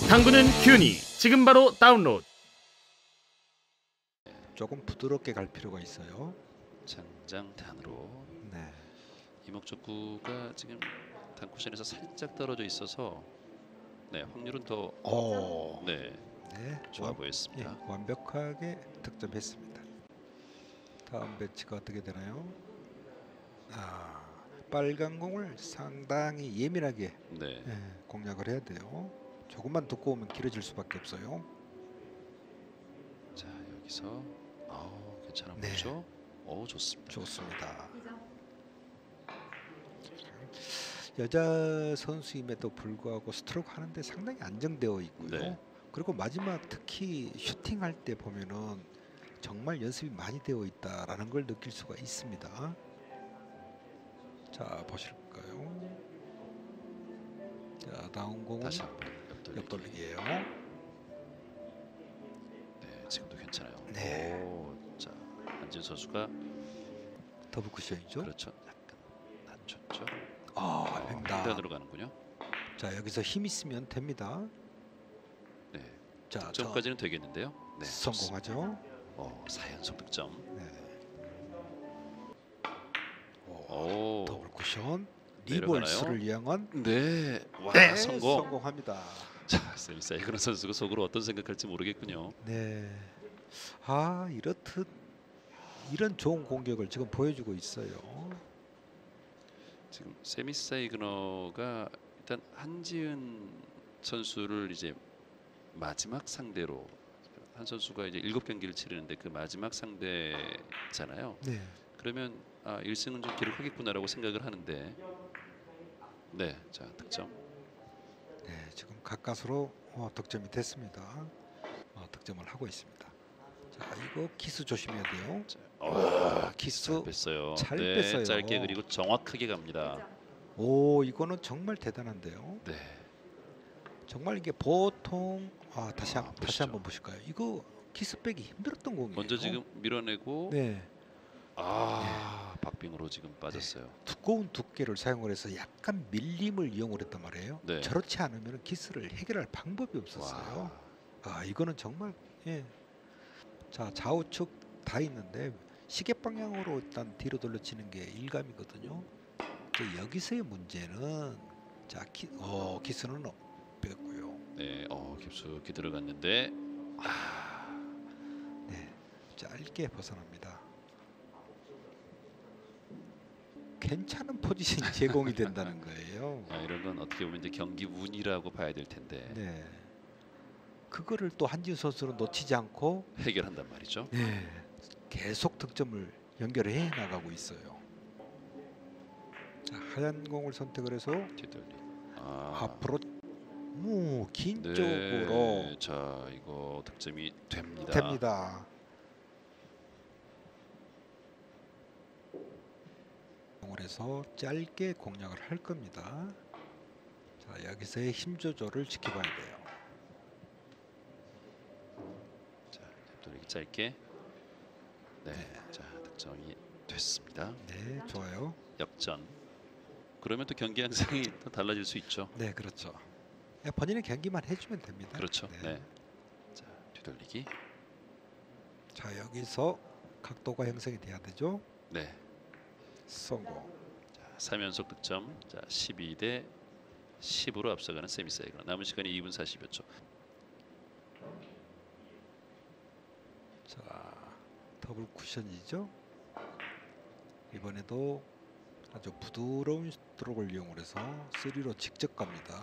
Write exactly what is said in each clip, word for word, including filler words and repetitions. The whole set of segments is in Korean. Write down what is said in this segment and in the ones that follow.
당구는 큐니 지금 바로 다운로드. 조금 부드럽게 갈 필요가 있어요. 장장단으로. 네. 이목적구가 지금 단쿠션에서 살짝 떨어져 있어서 네 확률은 더 오. 네, 네. 좋아 완, 보였습니다. 예, 완벽하게 득점했습니다. 다음 배치가 어떻게 되나요? 아, 빨간 공을 상당히 예민하게 네. 예, 공략을 해야 돼요. 조금만 두꺼우면 길어질 수밖에 없어요. 자 여기서 아우 괜찮아 네. 보이죠? 오 좋습니다. 좋습니다. 여자 선수임에도 불구하고 스트로크 하는데 상당히 안정되어 있고요. 네. 그리고 마지막 특히 슈팅할 때 보면은 정말 연습이 많이 되어 있다라는 걸 느낄 수가 있습니다. 자 보실까요? 자 다음 공은 다시 한번 옆돌리기. 옆돌리기예요. 네 지금도 괜찮아요. 네. 오, 자 한진 선수가 더블 쿠션이죠. 그렇죠. 약간 낮췄죠. 아, 횡단. 횡단으로 가는군요. 자 여기서 힘 있으면 됩니다. 네. 자 득점까지는 되겠는데요. 네. 저 성공하죠. 어, 사 연속 득점. 네. 오. 더블 쿠션 내려가나요? 리볼스를 이용한 네. 와 네, 성공. 성공합니다. 자 세미 사이그너 선수가 속으로 어떤 생각할지 모르겠군요. 네. 아 이렇듯 이런 좋은 공격을 지금 보여주고 있어요. 지금 세미 사이그너가 일단 한지은 선수를 이제 마지막 상대로 한 선수가 이제 일곱 경기를 치르는데 그 마지막 상대잖아요. 네. 그러면 아 일 승은 좀 기록하겠구나라고 생각을 하는데 네, 자 득점. 네, 지금 가까스로 어, 득점이 됐습니다. 어, 득점을 하고 있습니다. 자, 이거 키스 조심해야 돼요. 자, 어, 키스 잘 뺐어요. 잘 네, 뺐어요. 짧게 그리고 정확하게 갑니다. 오, 이거는 정말 대단한데요. 네, 정말 이게 보통 아, 다시 한, 아, 다시 보시죠. 한번 보실까요? 이거 키스 빼기 힘들었던 공이에요. 먼저 지금 밀어내고 네. 아 박빙으로 지금 빠졌어요. 두꺼운 두께를 사용을 해서 약간 밀림을 이용을 했단 말이에요. 네. 저렇지 않으면 키스를 해결할 방법이 없었어요. 와. 아 이거는 정말 예. 자 좌우측 다 있는데 시계 방향으로 일단 뒤로 돌려치는 게 일감이거든요. 이제 여기서의 문제는 자 키, 어, 키스는 뺐고요. 네, 어 깊숙이 들어갔는데 아, 네, 짧게 벗어납니다. 괜찮은 포지션이 제공이 된다는 거예요. 아, 이런 건 어떻게 보면 이제 경기 운이라고 봐야 될 텐데 네, 그거를 또 한지우 선수는 놓치지 않고 해결한단 말이죠. 네, 계속 득점을 연결해 나가고 있어요. 자, 하얀 공을 선택을 해서 뒤돌리. 아, 앞으로 무, 긴 네, 쪽으로 자 이거 득점이 됩니다. 됩니다. 공을 해서 짧게 공략을 할 겁니다. 자 여기서의 힘 조절을 지켜봐야 돼요. 자 뒤돌리기 짧게. 네, 자 득점이 됐습니다. 네, 좋아요. 역전. 그러면 또 경기 양상이 또 달라질 수 있죠. 네, 그렇죠. 그냥 본인의 경기만 해주면 됩니다. 그렇죠. 네. 네. 자 뒤돌리기. 자 여기서 각도가 형성이 돼야 되죠. 네. 성공. 자 삼 연속 득점. 자 십이 대 십으로 앞서가는 세미 사이그너. 남은 시간이 이 분 사십여 초. 자 더블 쿠션이죠. 이번에도 아주 부드러운 스트로크를 이용해서 쓰리로 직접 갑니다.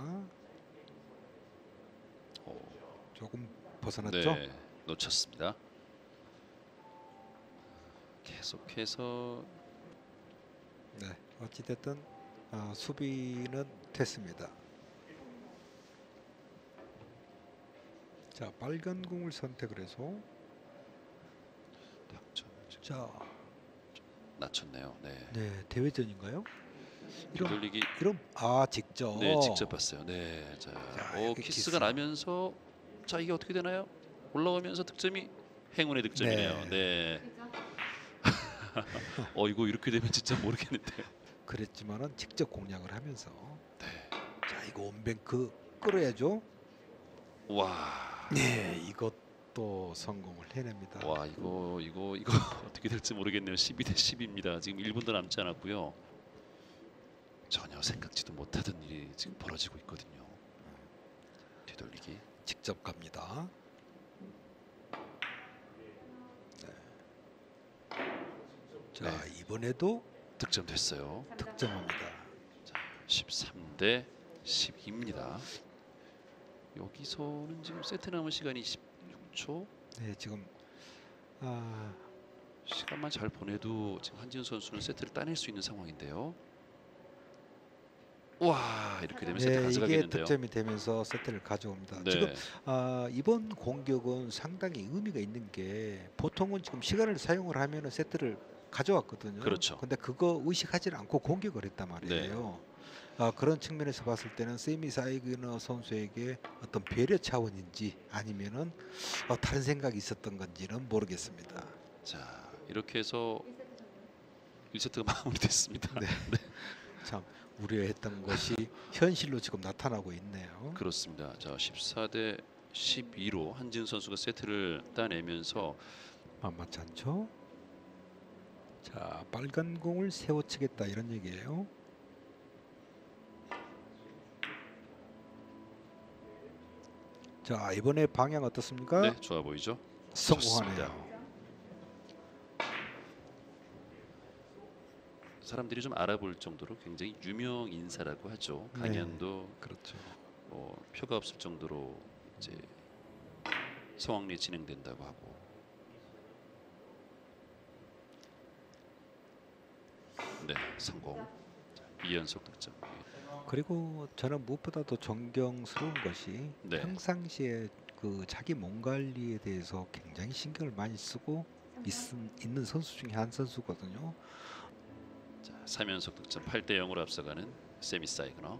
오, 조금 벗어났죠. 네, 놓쳤습니다. 계속해서 네, 어찌됐든 어, 수비는 됐습니다. 자 빨간 공을 선택을 해서 득점 지금 자 낮췄네요. 네. 네, 대회전인가요? 이런 뒤돌리기. 이런 아 직접. 네, 직접 봤어요. 네, 자, 자, 오, 여기 키스가 키스. 나면서 자 이게 어떻게 되나요? 올라오면서 득점이 행운의 득점이네요. 네. 어 이거 이렇게 되면 진짜 모르겠는데. 그랬지만은 직접 공략을 하면서 네. 자 이거 온뱅크 끌어야죠. 와. 네, 이것도 성공을 해냅니다. 와 이거 이거 이거 어떻게 될지 모르겠네요. 십이 대 십입니다. 지금 일 분도 남지 않았고요. 전혀 생각지도 못하던 일이 지금 벌어지고 있거든요. 뒤돌리기. 직접 갑니다. 네. 자, 네. 이번에도 득점됐어요. 득점합니다. 십삼 대 십이입니다. 여기서는 지금 세트 남은 시간이 십육 초. 네, 지금 아, 시간만 잘 보내도 지금 한지훈 선수는 세트를 따낼 수 있는 상황인데요. 와 이렇게 되면 세트 네, 이게 가져가겠는데요. 득점이 되면서 세트를 가져옵니다. 네. 지금 아, 이번 공격은 상당히 의미가 있는 게 보통은 지금 시간을 사용을 하면은 세트를 가져왔거든요. 그렇죠. 근데 그거 의식하지 않고 공격을 했단 말이에요. 아, 그런 측면에서 봤을 때는 세미 사이그너 선수에게 어떤 배려 차원인지 아니면은 어, 다른 생각이 있었던 건지는 모르겠습니다. 자 이렇게 해서 일 세트가 마무리됐습니다. 네. 참 우려했던 것이 현실로 지금 나타나고 있네요. 그렇습니다. 자 십사 대 십이로 한지훈 선수가 세트를 따내면서 만만치 않죠? 자, 빨간 공을 세워치겠다 이런 얘기예요. 자, 이번에 방향 어떻습니까? 네 좋아 보이죠. 성공하네요. 사람들이 좀 알아볼 정도로 굉장히 유명 인사라고 하죠. 네. 강연도 그렇죠. 뭐 표가 없을 정도로 이제 성황리에 진행된다고 하고. 네 성공. 이 연속 득점. 그리고 저는 무엇보다도 존경스러운 것이 네. 평상시에 그 자기 몸 관리에 대해서 굉장히 신경을 많이 쓰고 있, 있는 선수 중에 한 선수거든요. 자, 삼 연속 득점 팔 대 영으로 앞서가는 세미 사이그너.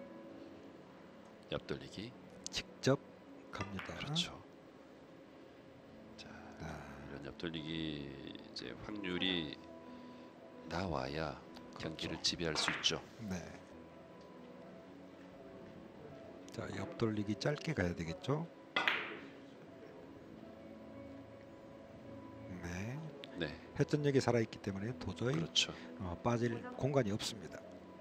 옆돌리기. 직접 갑니다. 그렇죠. 자, 아, 이런 옆돌리기 이제 확률이 나와야 경기를 지배할 수 있죠. 네. 자, 옆돌리기 짧게 가야 되겠죠? 네. 네, 회전력이 살아있기 때문에 도저히 그렇죠. 어, 빠질 공간이 없습니다.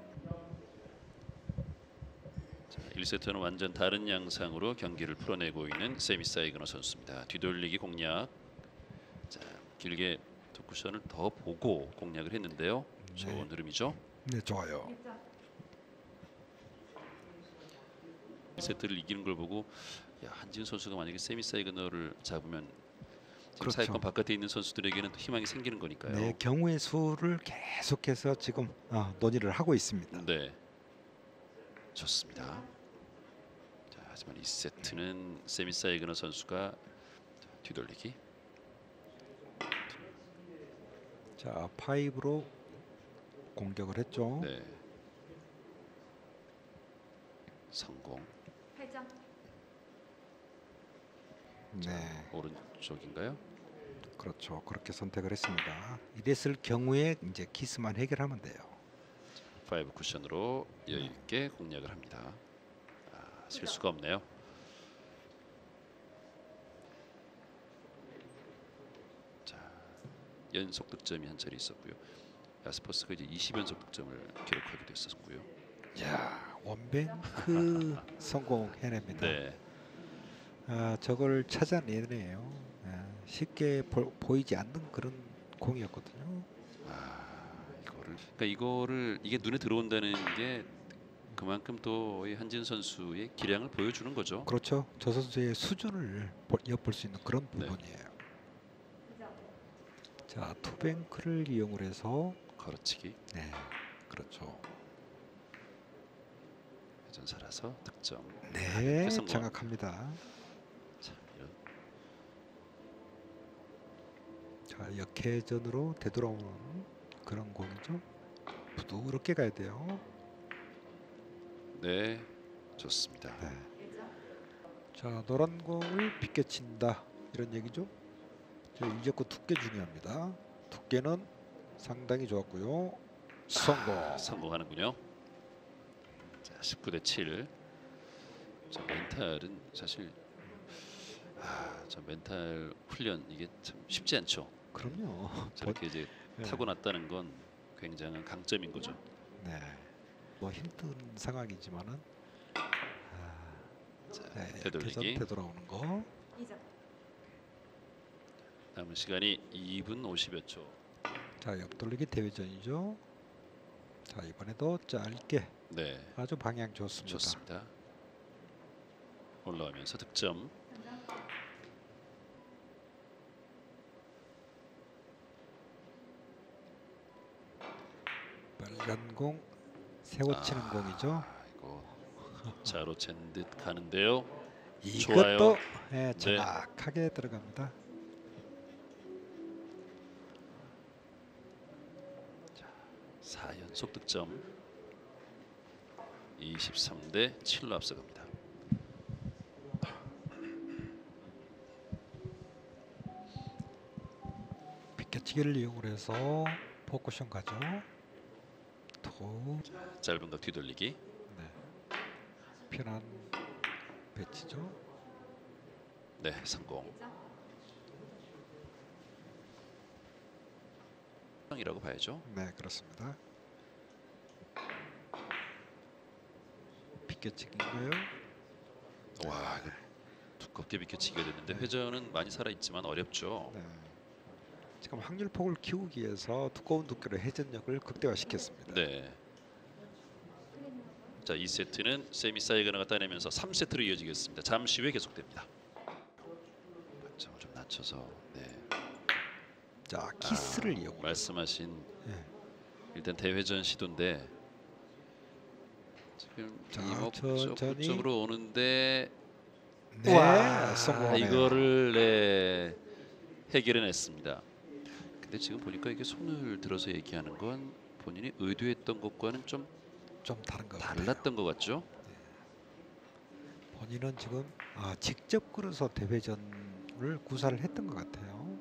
자, 일 세트는 완전 다른 양상으로 경기를 풀어내고 있는 세미 사이그너 선수입니다. 뒤돌리기 공략. 자, 길게 두 쿠션을 더 보고 공략을 했는데요. 좋은 흐름이죠. 네, 좋아요. 일 세트를 이기는 걸 보고 야, 한지훈 선수가 만약에 세미 사이그너를 잡으면 지금 그렇죠. 사회권 바깥에 있는 선수들에게는 또 희망이 생기는 거니까요. 네, 경우의 수를 계속해서 지금 어, 논의를 하고 있습니다. 네, 좋습니다. 자, 하지만 이 세트는 세미 사이그너 선수가 뒤돌리기. 자, 파이브로 공격을 했죠. 네, 성공. 네, 오른쪽인가요? 그렇죠. 그렇게 선택을 했습니다. 이랬을 경우에 이제 키스만 해결하면 돼요. 파이브 쿠션으로 여유 있게 공략을 합니다. 아, 실수가 없네요. 자, 연속 득점이 한 차례 있었고요. 야스퍼스가 이제 이십 연속 득점을 기록하기도 했었고요. 야, 원뱅크 성공해냅니다. 네, 아, 저걸 찾아내네요. 아, 쉽게 보, 보이지 않는 그런 공이었거든요. 아, 이거를 그러니까 이거를 이게 눈에 들어온다는 게 그만큼 또 이 한지훈 선수의 기량을 보여주는 거죠. 그렇죠. 저 선수의 수준을 보- 엿볼 수 있는 그런 네. 부분이에요. 자, 투뱅크를 이용을 해서 걸어치기, 네, 그렇죠. 회전 살아서 득점. 네, 성공. 정확합니다. 자, 이런 자, 역회전으로 되돌아오는 그런 공이죠. 부드럽게 가야 돼요. 네, 좋습니다. 네. 자, 노란 공을 비껴친다 이런 얘기죠. 자, 이제껏 두께 중요합니다. 두께는 상당히 좋았고요. 성공. 성공하는군요. 자, 십구 대 칠. 자, 멘탈은 사실 아, 저 멘탈 훈련 이게 참 쉽지 않죠. 그럼요. 저렇게 이제 네. 타고났다는 건 굉장한 강점인 거죠. 네. 뭐 힘든 상황이지만은 아, 자, 네, 되돌리기. 개선 되돌아오는 거. 남은 시간이 이 분 오십여 초. 자, 옆돌리기 대회전이죠. 자, 이번에도 짧게 네, 아주 방향 좋습니다. 좋습니다. 올라오면서 득점. 빨간 공 세워치는 아, 공이죠. 이거 자로 잰 듯 가는데요. 이것도 예, 네. 정확하게 들어갑니다. 사 연속 득점. 이십삼 대 칠로 앞서갑니다. 비껴치기를 이용을 해서 포커션 가죠. 또 짧은 각 뒤돌리기. 네. 편한 배치죠. 네, 성공. 이라고 봐야죠. 네, 그렇습니다. 비껴치기인가요? 와, 이거 두껍게 비켜치기가 됐는데 네. 회전은 많이 살아 있지만 어렵죠. 네. 지금 확률폭을 키우기 위해서 두꺼운 두께로 회전력을 극대화시켰습니다. 네. 자, 이 세트는 세미 사이거나가 따내면서 삼 세트로 이어지겠습니다. 잠시 후에 계속됩니다. 반점을 좀 낮춰서. 네. 자, 키스를 아, 이용. 말씀하신 네. 일단 대회전 시도인데 지금 자, 이목 천천히. 쪽으로 오는데 네, 와, 성공하네요. 이거를 네, 해결해냈습니다. 근데 지금 보니까 이게 손을 들어서 얘기하는 건 본인이 의도했던 것과는 좀 좀 다른 것 같아요. 달랐던 것 같죠? 본인은 지금 아, 직접 끌어서 대회전을 구사를 했던 것 같아요.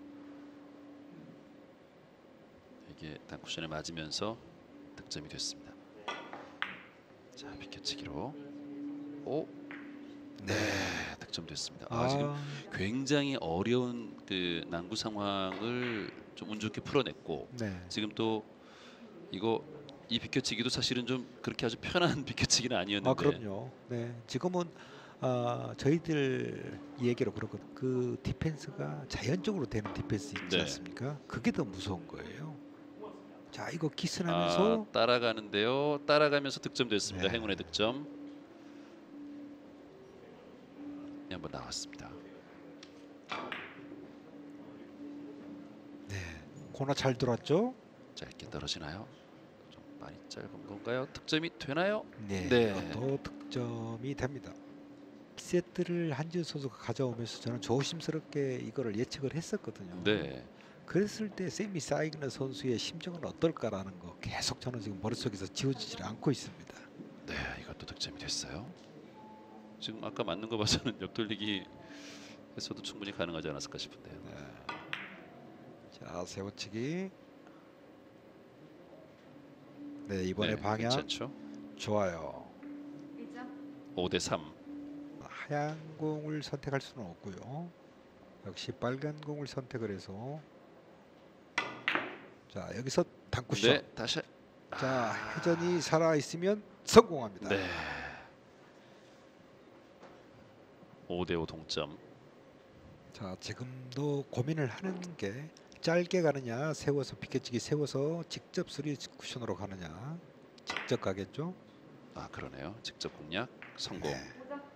이게 단쿠션에 맞으면서 득점이 됐습니다. 자, 비켜치기로 오, 네, 득점됐습니다. 아, 아, 지금 굉장히 어려운 그 난구 상황을 좀 운 좋게 풀어냈고 네. 지금 또 이거 이 비켜치기도 사실은 좀 그렇게 아주 편한 비켜치기는 아니었는데. 아, 그럼요. 네, 지금은 아, 저희들 얘기로 그렇거든. 그 디펜스가 자연적으로 되는 디펜스 있지 네. 않습니까? 그게 더 무서운 거예요. 자, 이거 아, 키스하면서 따라가는데요. 따라가면서 득점됐습니다. 네. 행운의 득점. 한번 나왔습니다. 네, 코너 잘 들어왔죠? 짧게 떨어지나요? 좀 많이 짧은 건가요? 득점이 되나요? 네, 네. 이것도 득점이 됩니다. 세트를 한지우 선수가 가져오면서 저는 조심스럽게 이거를 예측을 했었거든요. 네. 그랬을 때 세미 사이그너 선수의 심정은 어떨까라는 거 계속 저는 지금 머릿속에서 지워지질 않고 있습니다. 네, 이것도 득점이 됐어요. 지금 아까 맞는 거 봐서는 옆돌리기 했어도 충분히 가능하지 않았을까 싶은데요. 네. 자, 세워치기. 네, 이번에 네, 방향 괜찮죠? 좋아요. 오 대 삼. 하얀 공을 선택할 수는 없고요. 역시 빨간 공을 선택을 해서 자, 여기서 단쿠션. 네, 다시. 자, 회전이 살아 있으면 성공합니다. 네. 오 대 오 동점. 자, 지금도 고민을 하는 게 짧게 가느냐, 세워서 비껴치기 세워서 직접 쓰리 쿠션으로 가느냐. 직접 가겠죠? 아, 그러네요. 직접 공략 성공. 네.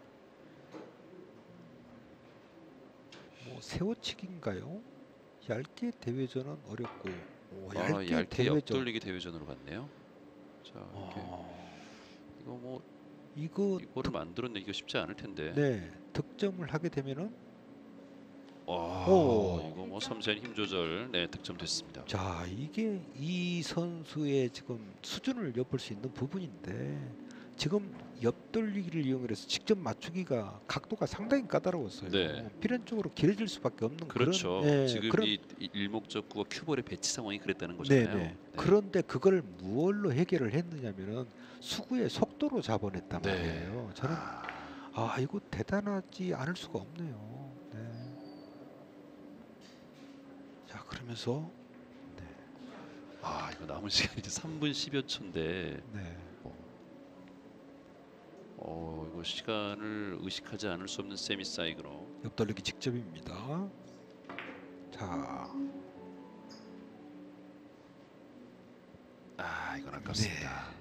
뭐 세워치기인가요? 얇게 대회전은 어렵고 오, 아, 얇게, 얇게 대회전. 옆돌리기 대회전으로 갔네요. 자, 이렇게 어, 이거 뭐 이거 이거를 만들어내기가 쉽지 않을 텐데. 네, 득점을 하게 되면은 와, 오. 이거 뭐 섬세한 힘 조절. 네, 득점됐습니다. 자, 이게 이 선수의 지금 수준을 엿볼 수 있는 부분인데 지금 옆돌리기를 이용해서 직접 맞추기가 각도가 상당히 까다로웠어요. 네. 필연적으로 길어질 수밖에 없는 그렇죠. 그런 네, 지금 그런, 이, 이 일목적구와 큐볼의 배치 상황이 그랬다는 네, 거잖아요. 네. 그런데 그걸 무얼로 해결을 했느냐면은 수구의 속도로 잡아냈단 네. 말이에요. 저는 아, 아, 이거 대단하지 않을 수가 없네요. 자 그러면서 아 이거 남은 시간이 이제 삼 분 십여 초인데 네. 어 이거 시간을 의식하지 않을 수 없는 세미 사이그너. 옆돌리기 직접입니다. 자, 아 이건 아깝습니다.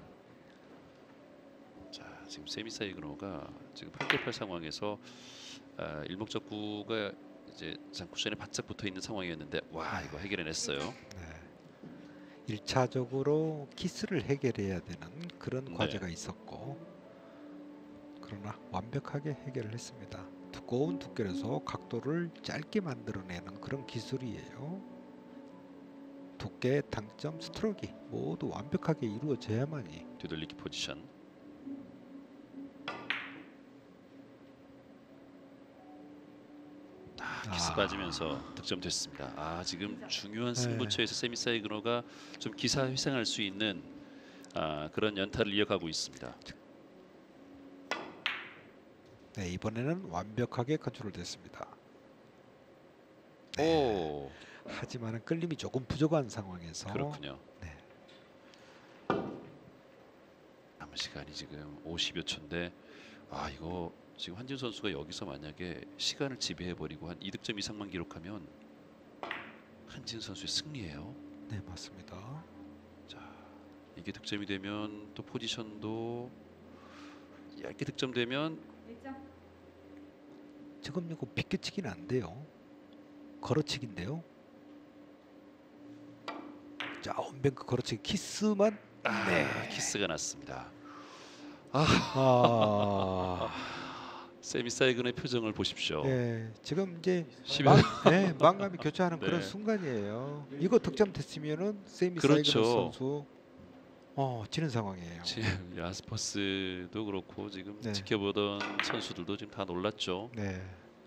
자 지금 세미 사이그너가 지금 팔 대 팔 상황에서 아, 일목적구가 이제 장쿠션에 바짝 붙어 있는 상황이었는데 와 이거 해결해냈어요. 네. 일 차적으로 키스를 해결해야 되는 그런 네. 과제가 있었고 그러나 완벽하게 해결을 했습니다. 두꺼운 두께에서 각도를 짧게 만들어내는 그런 기술이에요. 두께, 당점, 스트로크 모두 완벽하게 이루어져야만이 뒤돌리기 포지션. 아, 키스 아. 빠지면서 득점됐습니다. 아 지금 중요한 승부처에서 세미 사이그너가 좀 기사 회생할 수 있는 아, 그런 연타를 이어가고 있습니다. 네, 이번에는 완벽하게 컨트롤됐습니다. 오 하지만 끌림이 조금 부족한 상황에서 그렇군요. 네. 남은 시간이 지금 오십여 초인데 아 이거 지금 한지훈 선수가 여기서 만약에 시간을 지배해버리고 한 이 득점 이상만 기록하면 한지훈 선수의 승리예요. 네, 맞습니다. 자 이게 득점이 되면 또 포지션도 얇게 득점되면 지금 이거 비껴치기는 안 돼요. 걸어치기인데요. 자, 온뱅크 걸어치기 키스만 아, 네. 키스가 났습니다. 아, 세미 사이근의 표정을 보십시오. 네, 지금 이제 십여 망, 네, 망감이 교차하는 네. 그런 순간이에요. 이거 득점 됐으면은 세미 그렇죠. 사이그너 선수 어, 지는 상황이에요. 지금 야스퍼스도 그렇고 지금 네. 지켜보던 선수들도 지금 다 놀랐죠. 네.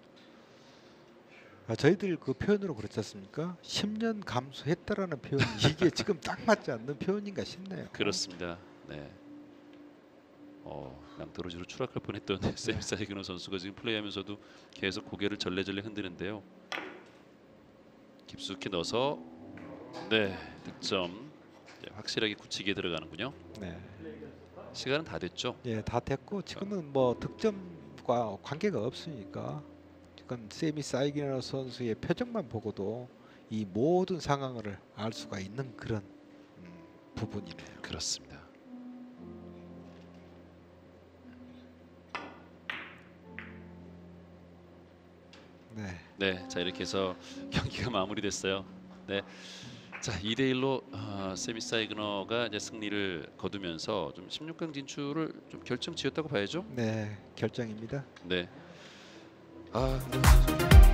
아, 저희들 그 표현으로 그렇지 않습니까? 십 년 감수했다라는 표현 이게 지금 딱 맞지 않는 표현인가 싶네요. 그렇습니다. 네. 어, 낭떠러지로 추락할 뻔했던 세미 사이그너 선수가 지금 플레이하면서도 계속 고개를 절레절레 흔드는데요. 깊숙이 넣어서 네 득점. 네, 확실하게 굳히게 들어가는군요. 네. 시간은 다 됐죠. 예, 다 됐고 지금은 뭐 득점과 관계가 없으니까 지금 세미 사이기너 선수의 표정만 보고도 이 모든 상황을 알 수가 있는 그런 음, 부분이네요. 그렇습니다. 네. 네, 자 이렇게 해서 경기가 마무리됐어요. 네, 자 이 대 일로 어, 세미 사이그너가 이제 승리를 거두면서 좀 십육 강 진출을 좀 결정지었다고 봐야죠. 네, 결정입니다. 네, 아.